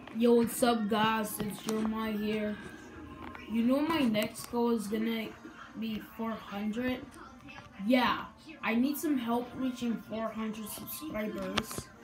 Yo, what's up, guys? It's Jeremiah here. You know my next goal is gonna be 400. Yeah, I need some help reaching 400 subscribers.